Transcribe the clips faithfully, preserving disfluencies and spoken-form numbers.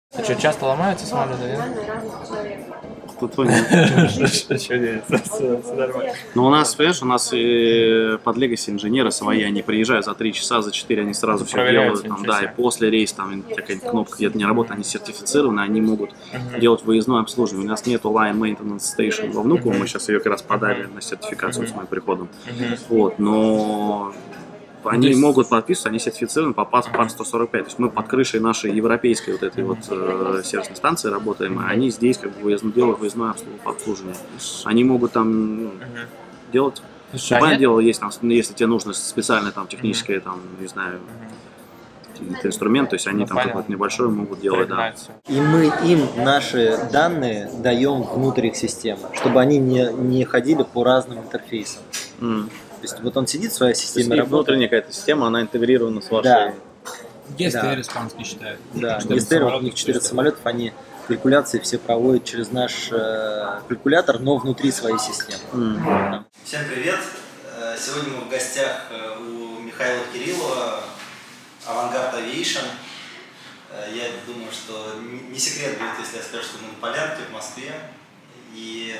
А что, часто ломаются самолеты, нет? Тут Но у нас, понимаешь, у нас и под Legacy инженеры свои, они приезжают за три часа, за четыре, они сразу все делают, там, да, и после рейса, там, какая-то кнопка где-то не работает, они сертифицированы, они могут uh-huh. делать выездное обслуживание. У нас нету Line Maintenance Station во Внуково, uh-huh. мы сейчас ее как раз подали uh-huh. на сертификацию uh-huh. с моим приходом, uh-huh. вот, но... Они есть... могут подписывать, они сертифицированы по ПАС сто сорок пять. То есть мы под крышей нашей европейской вот этой вот э, сервисной станции работаем, а они здесь как бы выездно, делают выездное обслуживание. Они могут там ну, делать. Любое дело есть, там, если тебе нужно специальное там техническое, там, не знаю, инструмент, то есть они ну, там какой-то небольшой могут делать, да. И мы им наши данные даем внутрь их системы, чтобы они не, не ходили по разным интерфейсам. Mm. То есть вот он сидит в своей системе работы. Внутренняя какая-то система, она интегрирована с вашей. Да. ГСТР испанский считают. Да, ГСТР, у них четырнадцать самолетов, они калькуляции все проводят через наш э, калькулятор, но внутри своей системы. Mm. Да. Всем привет! Сегодня мы в гостях у Михаила Кириллова, Avangard Aviation. Я думаю, что не секрет будет, если я скажу, что мы на Полянке в Москве. И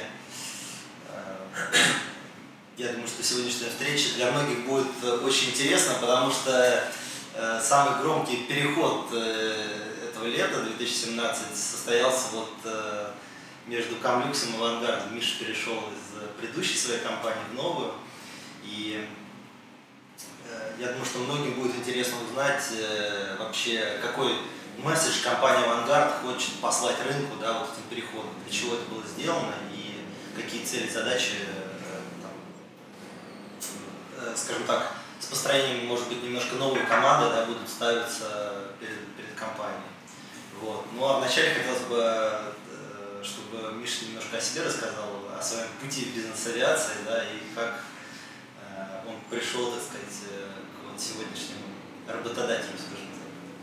я думаю, что сегодняшняя встреча для многих будет очень интересна, потому что э, самый громкий переход э, этого лета, две тысячи семнадцатого, состоялся вот э, между Камлюксом и Авангардом. Миша перешел из предыдущей своей компании в новую. И э, я думаю, что многим будет интересно узнать э, вообще, какой месседж компания Авангард хочет послать рынку, да, вот этим переходом, для чего это было сделано и какие цели, задачи, скажем так, с построением, может быть, немножко новой команды, да, будут ставиться перед, перед компанией. Вот. Ну а вначале хотелось бы, чтобы Миша немножко о себе рассказал, о своем пути в бизнес-авиации, да, и как он пришел, так сказать, к вот сегодняшнему работодателю, скажем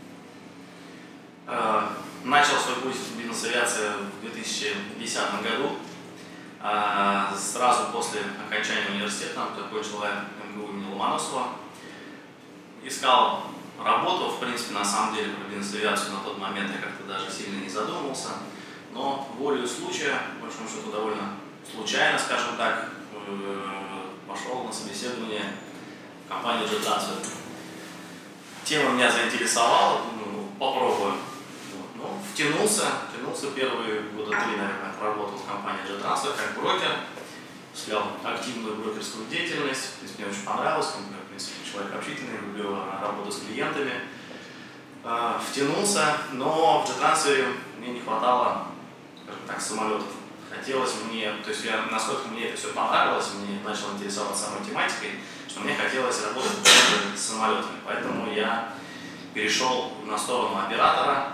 так. Начал свой путь в бизнес-авиации в две тысячи десятом году. Сразу после окончания университета, закончил я эм гэ у имени Ломоносова, искал работу. В принципе, на самом деле, про бизнес-авиацию на тот момент я как-то даже сильно не задумывался, но волею случая, по большому счету довольно случайно, скажем так, пошел на собеседование в компанию JetTransfer. Тема меня заинтересовала, думаю, попробую. Ну, втянулся, втянулся первые года три, наверное, проработал в компании JetTransfer как брокер, осуществлял активную брокерскую деятельность, то есть мне очень понравилось, я, в принципе, человек общительный, люблю работу с клиентами. Э, втянулся, но в JetTransfer мне не хватало, скажем так, самолетов. Хотелось мне, то есть я, насколько мне это все понравилось, мне начал интересоваться самой тематикой, что мне хотелось работать с самолетами, поэтому я перешел на сторону оператора,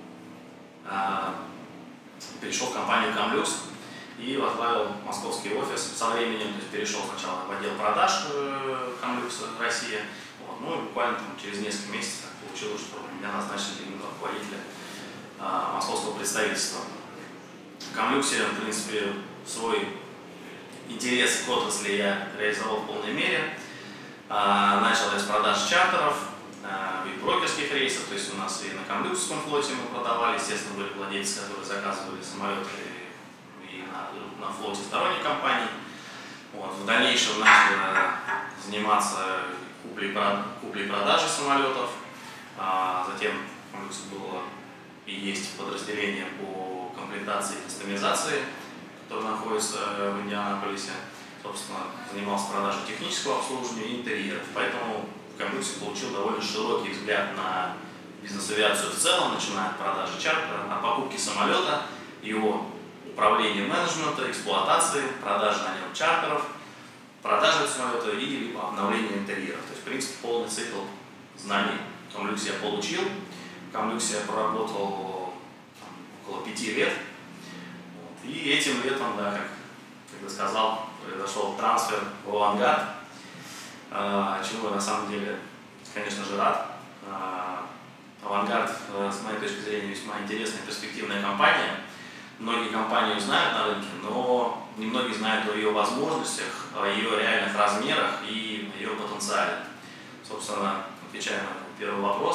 перешел в компанию Камлюкс и возглавил московский офис со временем, то есть перешел сначала в отдел продаж Камлюкса Россия, вот, ну и буквально там, через несколько месяцев получилось, что меня назначили именно руководителя а, московского представительства. В Камлюксе, в принципе, свой интерес к отрасли я реализовал в полной мере. А, начал я с продаж чартеров и брокерских рейсов, то есть у нас и на Камлюксском флоте мы продавали, естественно, были владельцы, которые заказывали самолеты и на, на флоте сторонних компаний. Вот. В дальнейшем начали заниматься куплей-продажей самолетов, а затем в Камлюксе было и есть подразделение по комплектации и кастомизации, которое находится в Индианаполисе. Собственно, занимался продажей технического обслуживания и интерьеров, поэтому в Камлюксе получил довольно широкий взгляд на бизнес-авиацию в целом, начиная от продажи чартера, от покупки самолета, его управления менеджмента, эксплуатации, продажи на нем чартеров, продажи самолета и либо обновления интерьеров. То есть, в принципе, полный цикл знаний в Камлюксе я получил. В Камлюксе я проработал там, около пяти лет. Вот. И этим летом, да, как, как я сказал, произошел трансфер в Авангард. Чему я на самом деле, конечно же, рад. Авангард, с моей точки зрения, весьма интересная перспективная компания. Многие компании знают на рынке, но немногие знают о ее возможностях, о ее реальных размерах и о ее потенциале. Собственно, отвечая на первый вопрос,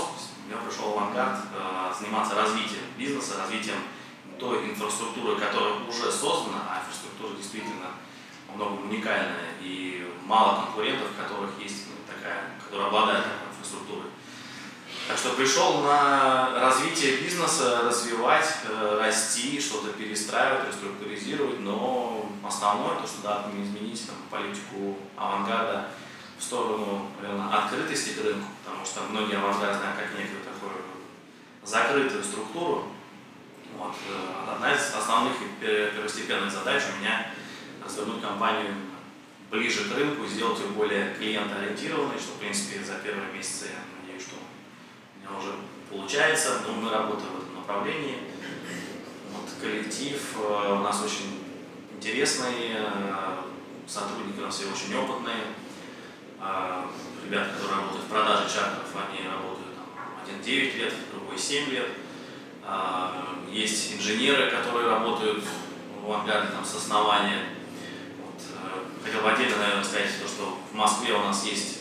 я пришел в «Авангард» заниматься развитием бизнеса, развитием той инфраструктуры, которая уже создана, а инфраструктура действительно во многом уникальная, и мало конкурентов, которых есть такая, которые обладают такой инфраструктурой. Так что пришел на развитие бизнеса, развивать, расти, что-то перестраивать, реструктуризировать, но основное, то, что да, изменить там, политику «Авангарда» в сторону, наверное, открытости к рынку, потому что многие «Авангард» знают как некую такую закрытую структуру. Вот. Одна из основных и первостепенных задач у меня развернуть компанию ближе к рынку, сделать ее более клиентоориентированной, что, в принципе, за первые месяцы, я надеюсь, что у меня уже получается, но мы работаем в этом направлении. Вот, коллектив у нас очень интересный, сотрудники у нас все очень опытные. Ребята, которые работают в продаже чартеров, они работают там, один девять лет, другой семь лет. Есть инженеры, которые работают в «Авангарде» там, с основания. Вот. Хотел бы отдельно, наверное, сказать, то, что в Москве у нас есть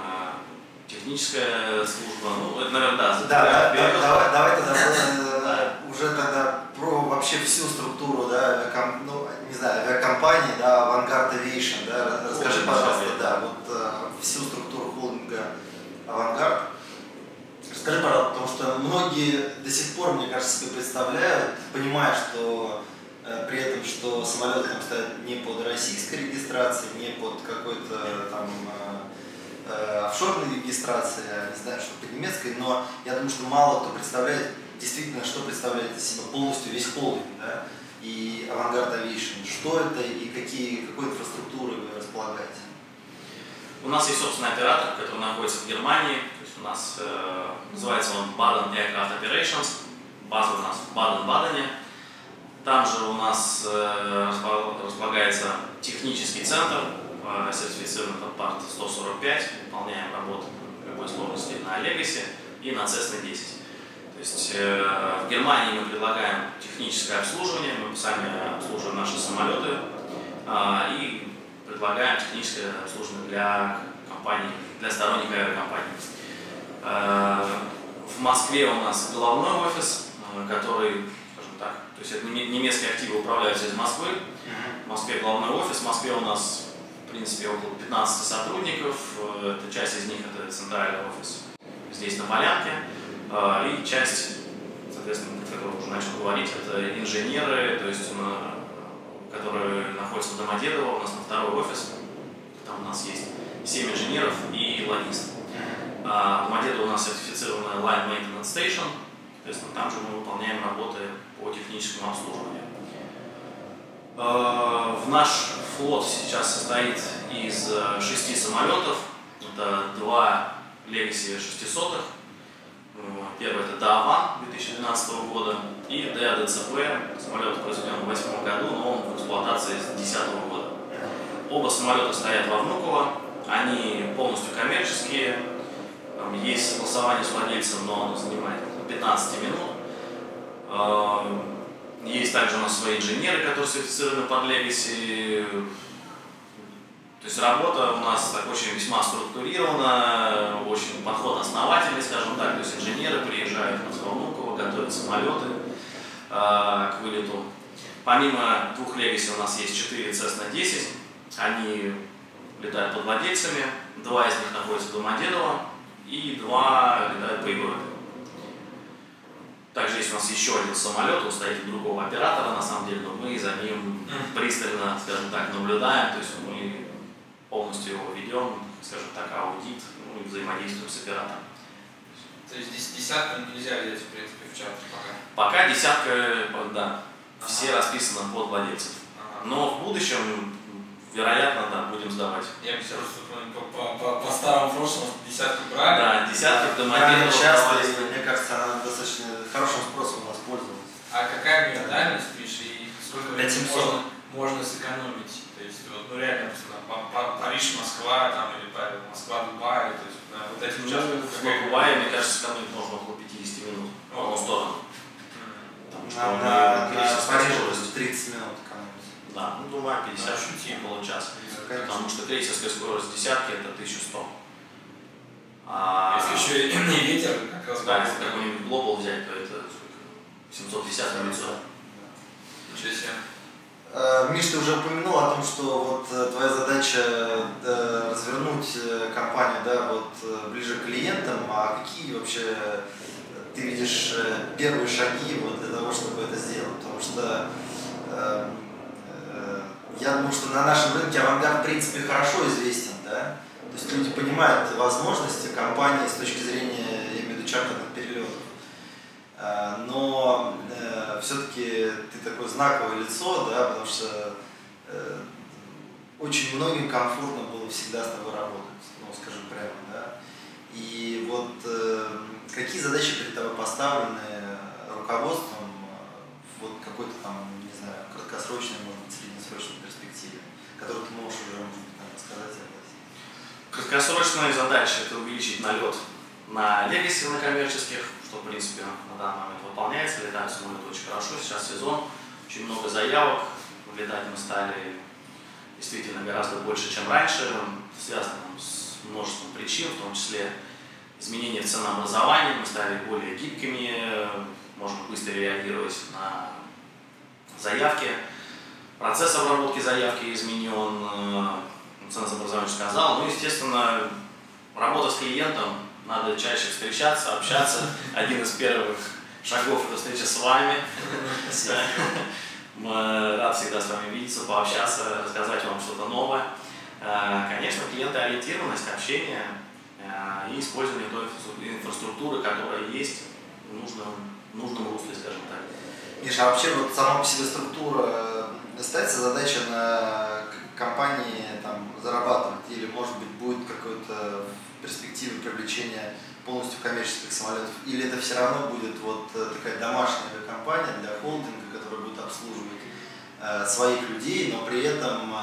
техническая служба. Ну, это, наверное, да. Да, да, да, давай, давай тогда да. уже тогда про вообще всю структуру, да, авиаком, ну, не знаю, авиакомпании, да, «Авангард Aviation», да, расскажи, пожалуйста, да, вот всю структуру холдинга «Авангард». Скажи, пожалуйста, потому что многие до сих пор, мне кажется, себе представляют, понимая, что э, при этом, что самолеты там стоят не под российской регистрацией, не под какой-то там э, э, офшорной регистрацией, я не знаю, что под немецкой, но я думаю, что мало кто представляет действительно, что представляет из себя полностью весь холдинг, да, и «Авангард Aviation». Что это и какие, какой инфраструктурой вы располагаете? У нас есть собственный оператор, который находится в Германии. То есть у нас э, называется он Baden Aircraft Operations. База у нас в Баден-Бадене. Там же у нас э, располагается технический центр, э, сертифицированный под парт сто сорок пять. Выполняем работу любой сложности на Legacy и на Cessna десять. То есть э, в Германии мы предлагаем техническое обслуживание, мы сами обслуживаем наши самолеты э, и предлагаем техническое обслуживание для компаний, для сторонних авиакомпаний. В Москве у нас головной офис, который, скажем так, то есть это немецкие активы управляются из Москвы. В Москве главный офис, в Москве у нас, в принципе, около пятнадцати сотрудников. Это часть из них это центральный офис здесь на Полянке. И часть, соответственно, о которой уже начал говорить, это инженеры, то есть которые находятся в Домодедово, у нас на второй офис, там у нас есть семь инженеров и логист. А в Домодедово у нас сертифицированная Line Maintenance Station, соответственно, там же мы выполняем работы по техническому обслуживанию. В наш флот сейчас состоит из шести самолетов, это два Legacy шестисотых, первый это ДАВАН две тысячи двенадцатого года и ДАДЦП, самолет произведен в две тысячи восьмом году, но он в эксплуатации с две тысячи десятого года. Оба самолета стоят во Внуково, они полностью коммерческие, есть согласование с владельцем, но оно занимает пятнадцать минут. Есть также у нас свои инженеры, которые сертифицированы под Legacy. То есть работа у нас так очень весьма структурирована, очень подход основательный, скажем так. То есть инженеры приезжают в Внуково, готовят самолеты э, к вылету. Помимо двух Legacy у нас есть четыре Cessna десять. Они летают под владельцами. Два из них находятся в Домодедово и два летают по Европе. Также есть у нас еще один самолет, он стоит у другого оператора, на самом деле, но мы за ним пристально, скажем так, наблюдаем. То есть мы полностью его ведем, скажем так, аудит, ну и взаимодействуем с оператором. То есть здесь десятку нельзя взять, в принципе, в чат пока? Пока десятка, да, все ага. расписаны под владельцев. Ага. Но в будущем, вероятно, да, будем сдавать. Я бы просто по, по, по, по старому прошлому десятку брали. Да, десятки в Домодедово часто, мне кажется, она достаточно хорошим спросом воспользовалась. А какая у нее дальность, Миша, и сколько пять тысяч семьсот можно, можно сэкономить? То есть, вот, ну реально, Париж, Москва, там, или Москва, Дубай, то есть, да, вот этим участком. В Дубае, мне кажется, сэкономить можно около пятидесяти минут в одну сторону. Нам на Париже тридцать минут экономить. Да, ну Дубай пятьдесят, около часа. Потому что крейсерская скорость десятки это тысяча сто. А если еще и ветер, как раз да, семьсот пятьдесят на лицо. Ничего себе. Миш, ты уже упомянул о том, что вот твоя задача развернуть компанию, да, вот ближе к клиентам, а какие вообще ты видишь первые шаги вот для того, чтобы это сделать? Потому что э, э, я думаю, что на нашем рынке авангард в принципе хорошо известен, да? То есть люди понимают возможности компании с точки зрения, я имею в виду, чартерных перелетов. Но э, все-таки ты такое знаковое лицо, да, потому что э, очень многим комфортно было всегда с тобой работать, ну, скажем прямо, да. И вот э, какие задачи перед тобой поставлены руководством вот какой-то там, не знаю, краткосрочной, может быть, среднесрочной перспективе, которую ты можешь уже, может быть, нам рассказать об этом? Краткосрочная задача – это увеличить налет на легаси, на коммерческих, что, в принципе, на данный момент выполняется, летают самолеты очень хорошо, сейчас сезон, очень много заявок, летать мы стали действительно гораздо больше, чем раньше, связано с множеством причин, в том числе изменение ценообразования, мы стали более гибкими, можем быстро реагировать на заявки, процесс обработки заявки изменен, ценообразование сказал, ну, естественно, работа с клиентом, надо чаще встречаться, общаться. Один из первых шагов – это встреча с вами. Мы рад всегда с вами видеться, пообщаться, рассказать вам что-то новое. Конечно, клиентоориентированность, общение и использование той инфраструктуры, которая есть в нужном, в нужном русле, скажем так. Миша, а вообще вот сама по себе структура, ставится задача на компании там зарабатывать или, может быть, будет какой-то перспективы привлечения полностью коммерческих самолетов, или это все равно будет вот такая домашняя компания для холдинга, которая будет обслуживать э, своих людей, но при этом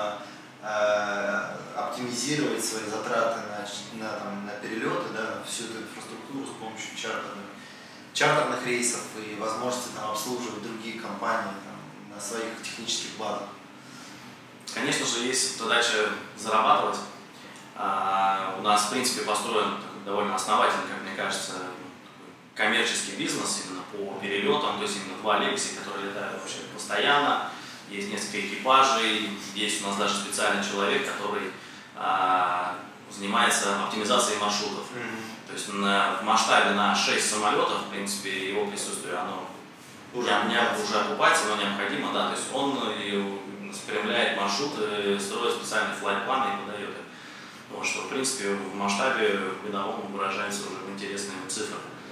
э, оптимизировать свои затраты на, на, там, на перелеты, да, на всю эту инфраструктуру с помощью чартерных, чартерных рейсов и возможности там, обслуживать другие компании там, на своих технических базах? Конечно же, есть задача зарабатывать. Uh, у нас, в принципе, построен такой довольно основательный, как мне кажется, коммерческий бизнес именно по перелетам, то есть именно два легаси, которые летают вообще постоянно, есть несколько экипажей, есть у нас даже специальный человек, который uh, занимается оптимизацией маршрутов. Mm-hmm. То есть на, в масштабе на шесть самолетов, в принципе, его присутствие, оно уже, не, уже окупается, но необходимо, да, то есть он спрямляет маршруты, строит специальные флайт-планы и подает их. Вот, что, в принципе, в масштабе годовом выражается уже в интересные цифры.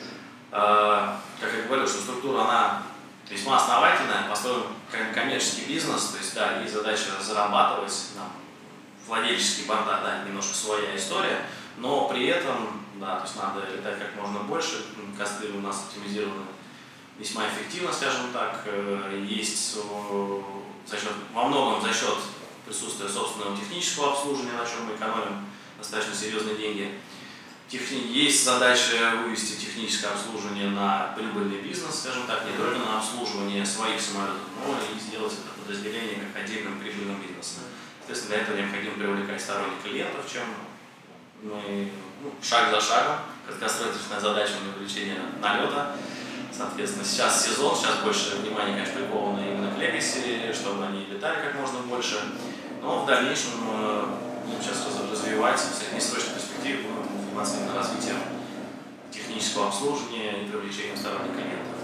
А, как я говорил, что структура, она весьма основательная, построен коммерческий бизнес, то есть, да, есть задача зарабатывать, да, владельческие борта, да, немножко своя история, но при этом, да, то есть надо летать как можно больше, косты у нас оптимизированы весьма эффективно, скажем так, есть за счет, во многом за счет присутствие собственного технического обслуживания, на чем мы экономим достаточно серьезные деньги. Техни... Есть задача вывести техническое обслуживание на прибыльный бизнес, скажем так, не только на обслуживание своих самолетов, но и сделать это подразделение как отдельным прибыльным бизнесом. Соответственно, для этого необходимо привлекать сторонних клиентов, чем мы ну, шаг за шагом, краткосрочная задача на увеличение налета. Соответственно, сейчас сезон, сейчас больше внимания, конечно, приковано именно к легаси, чтобы они летали как можно больше. Но в дальнейшем будем сейчас развивать, в среднесрочной перспективе будем заниматься именно развитием технического обслуживания и привлечением сторонних клиентов.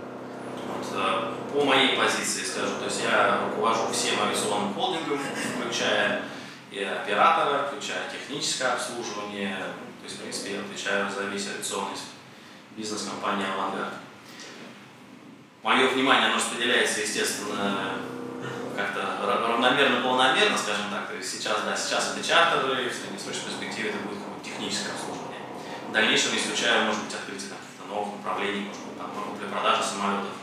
Вот, по моей позиции скажу, то есть я руковожу всем авиационным холдингом, включая и оператора, включая техническое обслуживание. То есть, в принципе, я отвечаю за весь авиационный бизнес компании «Авангард». Мое внимание, оно распределяется, естественно, как-то равномерно, полномерно, скажем так. То есть сейчас, да, сейчас это чартеры, в среднесрочной перспективе это будет какое-то техническое обслуживание. В дальнейшем я исключаю, может быть, открытие каких-то новых направлений, может быть, там, для продажи самолетов,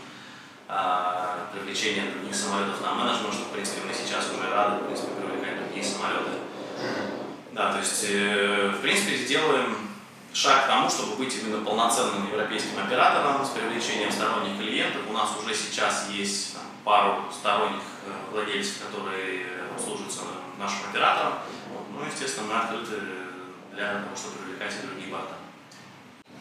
а, привлечения других самолетов на менеджмент, что, в принципе, мы сейчас уже рады, в принципе, привлекать другие самолеты. Да, то есть, э, в принципе, делаем шаг к тому, чтобы быть именно полноценным европейским оператором с привлечением сторонних клиентов. У нас уже сейчас есть там, пару сторонних э, владельцев, которые обслуживаются нашим оператором. Вот. Ну, естественно, мы открыты для того, чтобы привлекать и другие борта.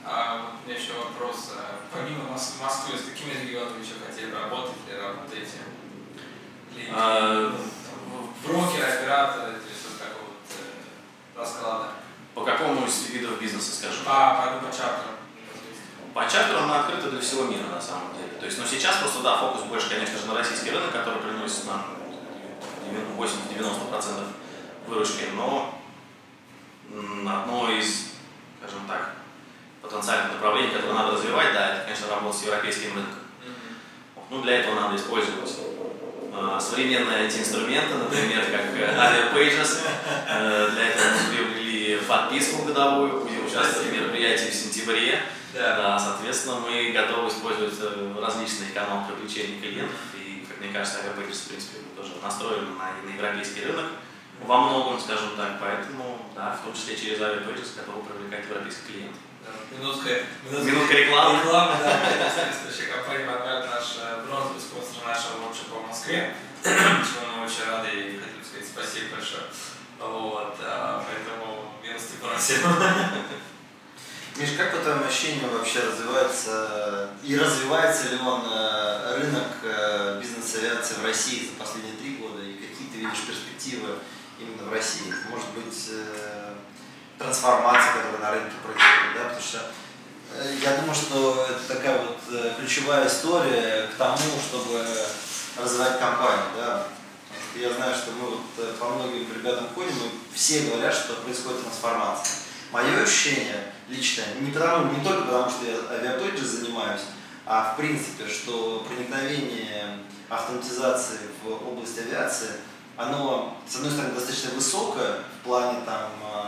А вот у меня еще вопрос. Помимо Мос- Москвы, с какими регионами еще хотели работать или работаете? Или А, ну, брокеры, операторы, то есть вот такого вот э, расклада? По какому из видов бизнеса, скажем? По, по, по чартерам. По чартерам мы открыты для всего мира, на самом деле. То есть, ну, сейчас просто, да, фокус больше, конечно же, на российский рынок, который приносит нам восемьдесят-девяносто процентов выручки, но одно из, скажем так, потенциальных направлений, которые надо развивать, да, это, конечно, работа с европейским рынком. Mm-hmm. Ну, для этого надо использовать э, современные ай ти-инструменты, например, как Avia Pages. Э, для этого мы приобрели подписку годовую, будем участвовать в мероприятии в сентябре. Да. Да, соответственно, мы готовы использовать различные каналы привлечения клиентов. И, как мне кажется, Avia Pages, в принципе, тоже настроены на, на европейский рынок во многом, скажем так. Поэтому, да, в том числе через Avia Pages готовы привлекать европейских клиентов. Минутка, минутка, Минутка рекламы. Реклама, да, следующая компания «Магнат», наш бронзовый спонсор нашего воркшопа в Москве, чему мы очень рады и хотим сказать спасибо большое. Вот, поэтому милости просим. Миш, как по твоим ощущениям вообще развивается и развивается ли он рынок бизнес-авиации в России за последние три года и какие ты видишь перспективы именно в России? Может быть, трансформация, которая на рынке происходит, да, потому что э, я думаю, что это такая вот э, ключевая история к тому, чтобы развивать компанию, да. Я знаю, что мы вот э, по многим ребятам ходим, и все говорят, что происходит трансформация. Мое ощущение личное, не, потому, не только потому, что я авиапейджем занимаюсь, а в принципе, что проникновение автоматизации в область авиации, оно, с одной стороны, достаточно высокое в плане там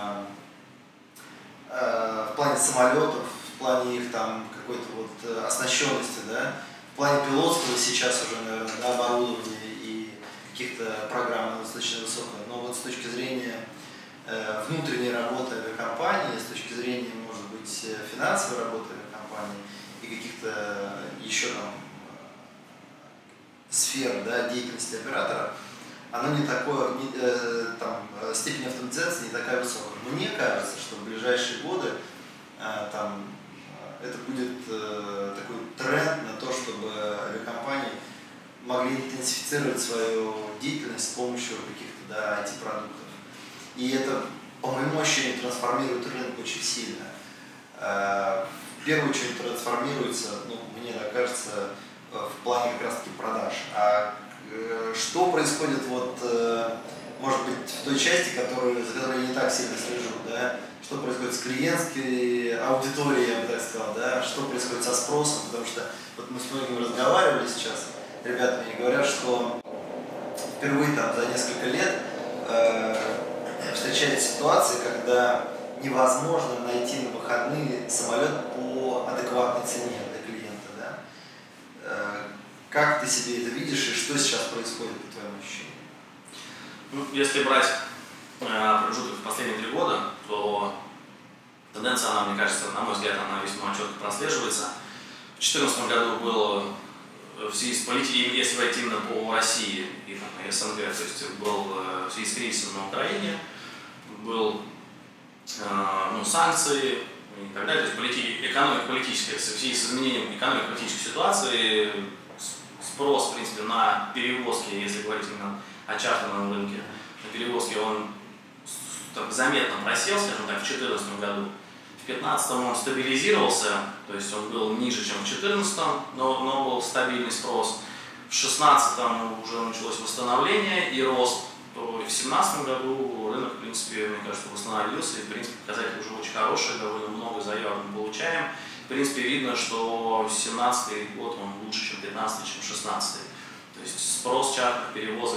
в плане самолетов, в плане их там какой-то вот оснащенности, да, в плане пилотского сейчас уже, наверное, да, оборудования и каких-то программ достаточно высокое, но вот с точки зрения э, внутренней работы авиакомпании, с точки зрения, может быть, финансовой работы авиакомпании и каких-то еще там сфер, да, деятельности оператора, оно не такое, не, э, там, степень автоматизации не такая высокая. Мне кажется, что в ближайшие годы э, там, это будет э, такой тренд на то, чтобы авиакомпании могли интенсифицировать свою деятельность с помощью каких-то, да, ай ти-продуктов. И это, по моему ощущению, трансформирует рынок очень сильно. Э, в первую очередь трансформируется, ну, мне так кажется, в плане как раз-таки продаж. А что происходит, вот, может быть, в той части, которую, за которой я не так сильно слежу, да? Что происходит с клиентской аудиторией, я бы так сказал, да? Что происходит со спросом, потому что вот мы с многими разговаривали сейчас, ребята мне говорят, что впервые там за несколько лет э, встречается ситуация, когда невозможно найти на выходные самолет по адекватной цене для клиента, да? Э, Как ты себе это видишь и что сейчас происходит, по твоему ощущению? Ну, если брать э, промежуток в последние три года, то тенденция, она, мне кажется, на мой взгляд, она весьма четко прослеживается. В две тысячи четырнадцатом году было в связи с политикой, если войти именно по России и там, СНГ, то есть был э, в связи с кризисом на Украине, был э, ну, санкции и так далее, то есть политики, экономика политическая, в связи с изменением экономики политической ситуации, спрос, в принципе, на перевозки, если говорить именно о чартерном рынке, на перевозки он так, заметно просел, скажем так, в две тысячи четырнадцатом году. В две тысячи пятнадцатом он стабилизировался, то есть он был ниже, чем в две тысячи четырнадцатом, но, но был стабильный спрос. В две тысячи шестнадцатом уже началось восстановление и рост. То в две тысячи семнадцатом году рынок, в принципе, мне кажется, восстановился, и, в принципе, показатели уже очень хорошие, довольно много заявок мы получаем. В принципе, видно, что две тысячи семнадцатый год он лучше, чем две тысячи пятнадцатый, чем две тысячи шестнадцатый. То есть спрос чартерных перевозок,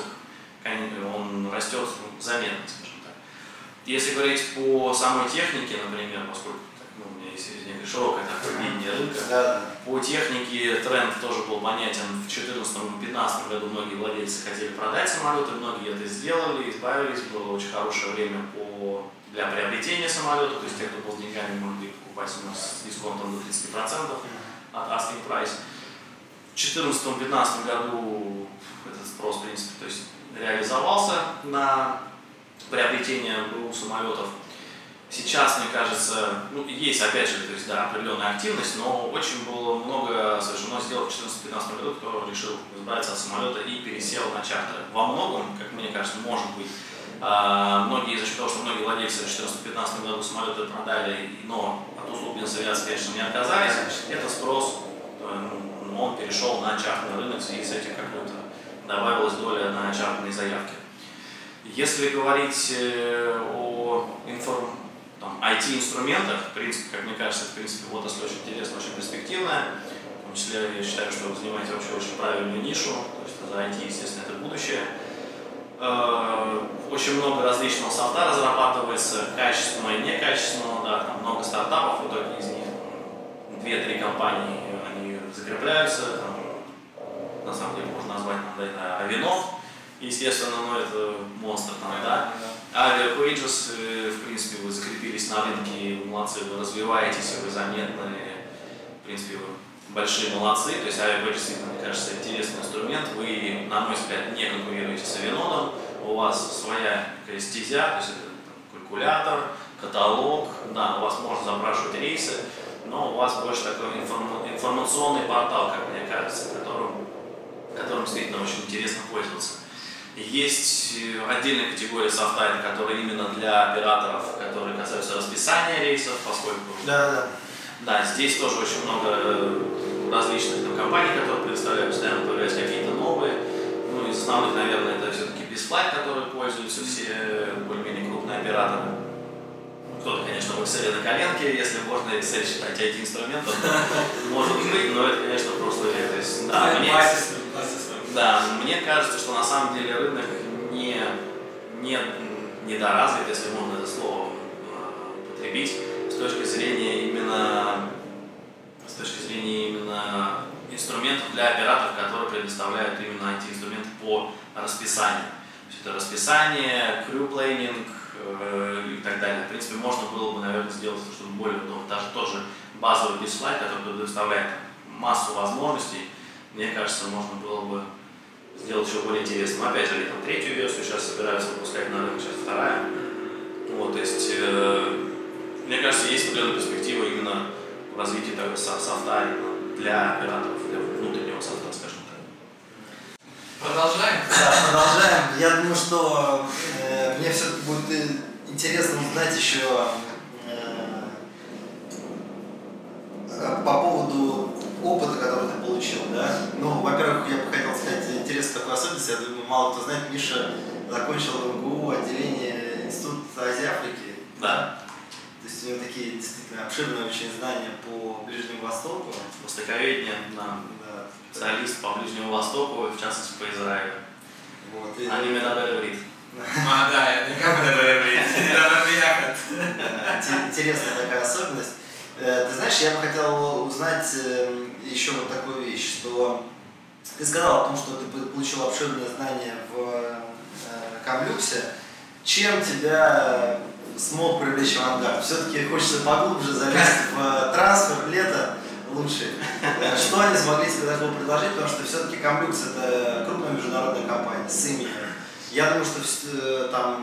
он растет заметно, скажем так. Если говорить по самой технике, например, поскольку ну, у меня есть некое широкое такое видение рынка, Да. по технике тренд тоже был понятен. В две тысячи четырнадцатом и две тысячи пятнадцатом году многие владельцы хотели продать самолеты, многие это сделали, избавились. Было очень хорошее время по, для приобретения самолета, то есть те, кто был с деньгами, могли покупать у нас с дисконтом до тридцати процентов от asking price. В две тысячи четырнадцатом — две тысячи пятнадцатом году этот спрос, в принципе, то есть реализовался на приобретение БУ самолетов. Сейчас, мне кажется, ну, есть, опять же, то есть, да, определенная активность, но очень было много совершено сделок в две тысячи четырнадцатом году, кто решил избавиться от самолета и пересел на чартер. Во многом, как мне кажется, может быть, многие, за счет того, что многие владельцы в две тысячи четырнадцатом-пятнадцатом году самолеты продали, но от услуг бизнес-авиации, конечно, не отказались, это спрос, он перешел на чартерный рынок, в связи с этим как-то добавилась доля на чартерные заявки. Если говорить о информ... ай ти-инструментах, в принципе, как мне кажется, в принципе, отрасль очень интересная, очень перспективная. В том числе, я считаю, что вы занимаете вообще очень правильную нишу, то есть за ай ти, естественно, это будущее. Очень много различного софта разрабатывается, качественного и некачественного, да, там много стартапов, в итоге из них две-три компании, они закрепляются, там, на самом деле можно назвать, там, да, Авинов, естественно, но это монстр там, да. Aviapages, в принципе, вы закрепились на рынке, молодцы, вы развиваетесь, вы заметны, в принципе, вы большие молодцы, то есть Aviapages, мне кажется, интересный инструмент, вы, на мой взгляд, не конкурируете с Авинодом, у вас своя стезя, то есть это калькулятор, каталог, да, у вас можно запрашивать рейсы, но у вас больше такой информационный портал, как мне кажется, которым, которым действительно очень интересно пользоваться. Есть отдельная категория софта, которая именно для операторов, которые касаются расписания рейсов, поскольку да, да. Да, здесь тоже очень много различных там, компаний, которые предоставляют, постоянно появляются какие-то новые. Ну, из основных, наверное, это все-таки BizFlight, которые пользуются все более-менее крупные операторы. Кто-то, конечно, в Excel на коленке, если можно Excel считать ай ти-инструментом, может быть, но это, конечно, просто то есть, да, мне, да, мне кажется, что на самом деле рынок не, не недоразвит, если можно это слово потребить, с точки зрения именно с точки зрения именно инструментов для операторов, которые предоставляют именно ай ти-инструменты по расписанию. То есть это расписание, crew-planning э, и так далее. В принципе, можно было бы, наверное, сделать что-то более удобно. Даже тот же базовый BizFlight, который предоставляет массу возможностей, мне кажется, можно было бы сделать еще более интересным. Опять же, они там третью версию сейчас собираются выпускать на рынок, сейчас вторая. Вот, то есть, э, мне кажется, есть определенная перспектива именно в развитии такого софта для операторов, для внутреннего софта, скажем так. Продолжаем? Да, продолжаем. Я думаю, что э, мне все-таки будет интересно узнать еще э, по поводу опыта, который ты получил, да? Ну, во-первых, я бы хотел сказать интересную такую особенность. Я думаю, мало кто знает, Миша закончил в эм гэ у отделение Института Азии Африки. Да. То есть у него такие действительно обширные очень знания по Ближнему Востоку. Востоковедение, да. Да. Специалист по Ближнему Востоку, в частности по Израилю. Вот, и... Они меня говорят. А, да, я никак не говорю. Интересная такая особенность. Ты знаешь, я бы хотел узнать еще вот такую вещь, что ты сказал о том, что ты получил обширные знания в Камлюксе. Чем тебя смог привлечь в авангард? Все-таки хочется поглубже залезть в трансфер, лето лучше. Что они смогли тебе такого предложить? Потому что все-таки Камлюкс это крупная международная компания с именем. Я думаю, что там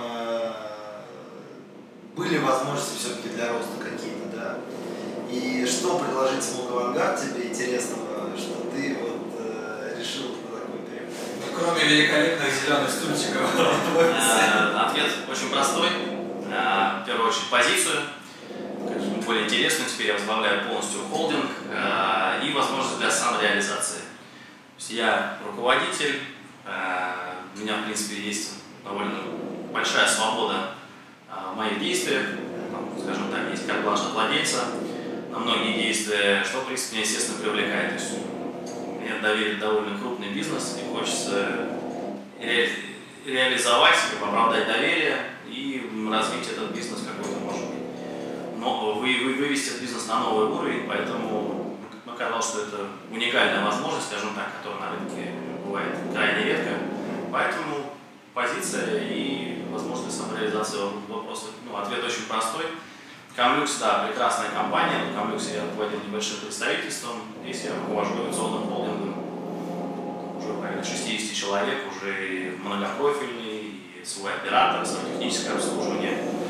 были возможности все-таки для роста какие-то, да? И что предложить смог авангард тебе интересного, что ты вот э, решил на такой период? Ну, кроме великолепных зеленых стульчиков. Ответ очень простой. В первую очередь позицию, более интересную, теперь я возглавляю полностью холдинг и возможность для самореализации. То есть я руководитель, у меня в принципе есть довольно большая свобода в моих действиях, скажем так, есть карт-бланш от владельца на многие действия, что в принципе меня естественно привлекает. То есть мне доверили довольно крупный бизнес и хочется ре реализовать, оправдать доверие и развить этот бизнес какой-то, может быть, но вы, вы, вывести этот бизнес на новый уровень, поэтому мне казалось, что это уникальная возможность, скажем так, которая на рынке бывает крайне редко, поэтому позиция и возможность самореализации вопроса. Ну, ответ очень простой. Камлюкс, да, прекрасная компания, но Камлюкс я руководил небольшим представительством, здесь я руковожу авиационным холдингом, уже порядка шестидесяти человек, уже многопрофильный, и свой оператор, свое техническое обслуживание,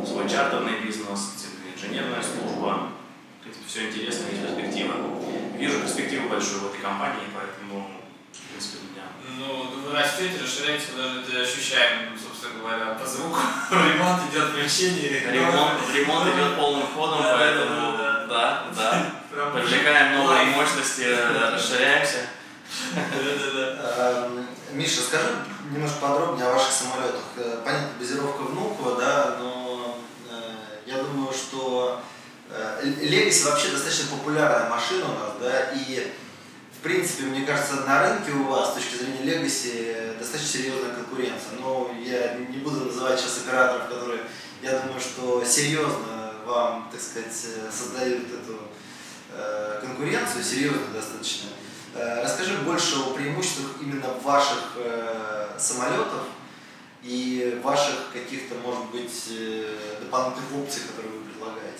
свой чартерный бизнес, инженерная служба. В принципе, все интересно, есть перспектива. Вижу перспективу большую в этой компании, поэтому, в принципе, у меня... Ну, вы растете, расширяете, даже это ощущаем, собственно говоря, по звуку. Ремонт идет в помещении. Ремонт, ремонт идет полным ходом, Да, поэтому, да, да, да. Прям Привлекаем новые лайф. мощности, расширяемся. Да-да-да. Миша, скажи немножко подробнее о ваших самолетах. Понятно, базировка Внуково, да, но э, я думаю, что э, Legacy вообще достаточно популярная машина у нас, да, и в принципе, мне кажется, на рынке у вас с точки зрения Legacy достаточно серьезная конкуренция. Но я не буду называть сейчас операторов, которые, я думаю, что серьезно вам, так сказать, создают эту э, конкуренцию, серьезно достаточно. Расскажи больше о преимуществах именно ваших э, самолетов и ваших каких-то, может быть, э, дополнительных опций, которые вы предлагаете.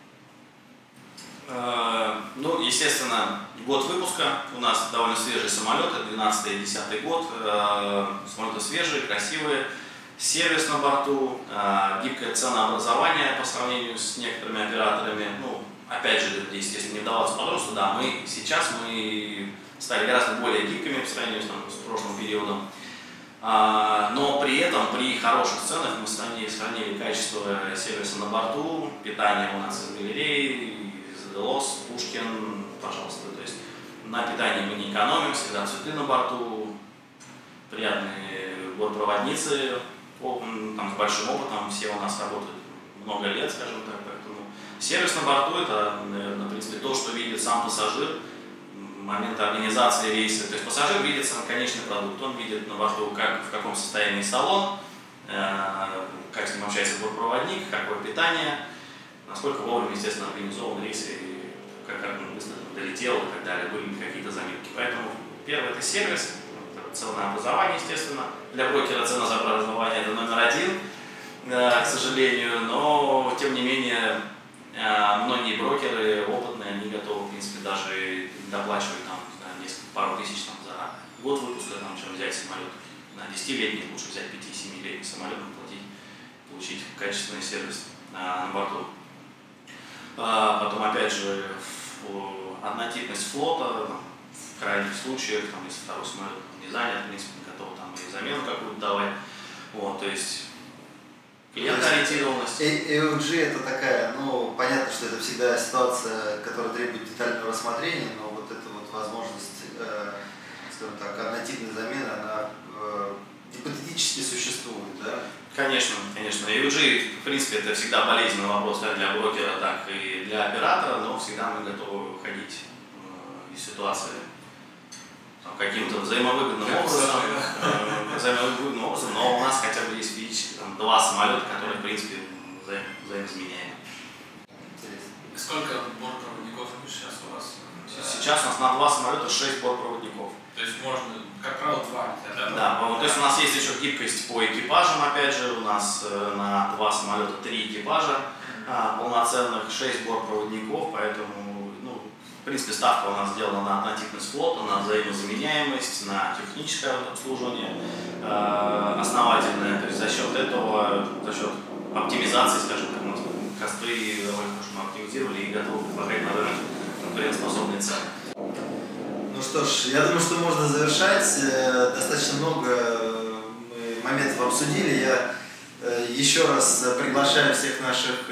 Э, ну, естественно, год выпуска. У нас довольно свежие самолеты, двенадцатый и десятый год. Э, самолеты свежие, красивые. Сервис на борту, э, гибкое ценообразование по сравнению с некоторыми операторами. Ну, опять же, естественно, не вдаваться в подробности, да, мы сейчас мы стали гораздо более гибкими по сравнению с, там, с прошлым периодом. А, но при этом, при хороших ценах мы сравнили, сравнили качество сервиса на борту, питание у нас из галереи, из ДЛОС, Пушкин, пожалуйста. То есть на питании мы не экономим, всегда цветы на борту, приятные бортпроводницы, там, с большим опытом, все у нас работают много лет, скажем так, поэтому сервис на борту это, наверное, в принципе, то, что видит сам пассажир момент организации рейса. То есть пассажир видит сам конечный продукт, он видит на борту, как, в каком состоянии салон, э, как с ним общается бортпроводник, какое питание, насколько вовремя, естественно, организован рейс и как, как он быстро долетел и так далее, были ли какие-то заметки. Поэтому первое это сервис, это ценообразование, естественно. Для брокера ценообразование это номер один, э, к сожалению, но тем не менее многие брокеры опытные, они готовы, в принципе, даже доплачивать там, несколько, пару тысяч там, за год выпуска, там, чем взять самолет. На десятилетний лучше взять пяти-семилетний самолет, платить, получить качественный сервис а, на борту. А, потом, опять же, однотипность флота, там, в крайних случаях, там, если второй самолет не занят, в принципе, готов там и замену какую-то давать. Вот, то есть клиентоориентированность. эй о джи это такая, ну, понятно, что это всегда ситуация, которая требует детального рассмотрения, но вот эта вот возможность, э, скажем так, однотипной замены, она э, гипотетически существует, да? Конечно, конечно. эй о джи, в принципе, это всегда болезненный вопрос как для брокера, так и для оператора, но всегда мы готовы выходить э, из ситуации каким-то взаимовыгодным образом, э, взаимовыгодным образом, но у нас хотя бы есть физически там, два самолета, которые, в принципе, взаим, взаимозаменяемы. Сколько бортпроводников сейчас у вас? Сейчас у нас на два самолета шесть бортпроводников. То есть можно, как правило, два, да? Да, вот, то есть у нас есть еще гибкость по экипажам, опять же, у нас э, на два самолета три экипажа э, полноценных, шесть бортпроводников, поэтому в принципе, ставка у нас сделана на однотипность флота, на взаимозаменяемость, на техническое обслуживание э, основательное. То есть за счет этого, за счет оптимизации, скажем так, у нас косты довольно хорошо мы оптимизировали и готовы предлагать на рынок конкурентоспособные цены. Ну что ж, я думаю, что можно завершать. Достаточно много мы моментов обсудили. Я еще раз приглашаю всех наших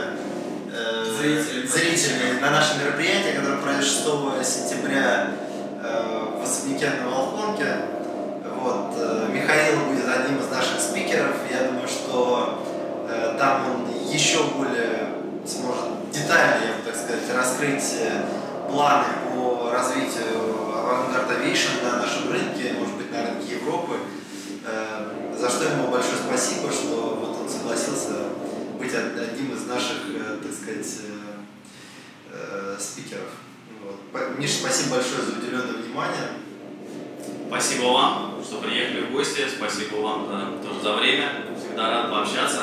Зрители. зрителей на наше мероприятие, которое пройдет шестого сентября в особняке на Волхонке. Вот. Михаил будет одним из наших спикеров. Я думаю, что там он еще более сможет детально, я бы так сказать, раскрыть планы по развитию Avangard Aviation на нашем рынке, может быть, на рынке Европы. За что ему большое спасибо, что вот он согласился быть одним из наших, так сказать, спикеров. Вот. Миша, спасибо большое за уделенное внимание. Спасибо вам, что приехали в гости. Спасибо вам да, тоже за время. Всегда рад пообщаться.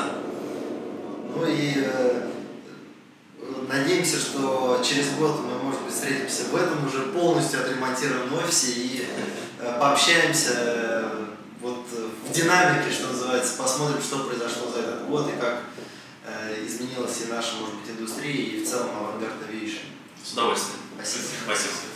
Ну и э, надеемся, что через год мы, может быть, встретимся в этом уже полностью отремонтированном офисе и э, пообщаемся э, вот в динамике, что называется, посмотрим, что произошло за этот год и как изменилась и наша, может быть, индустрия, и в целом Авангард Aviation. С удовольствием. Спасибо. Спасибо.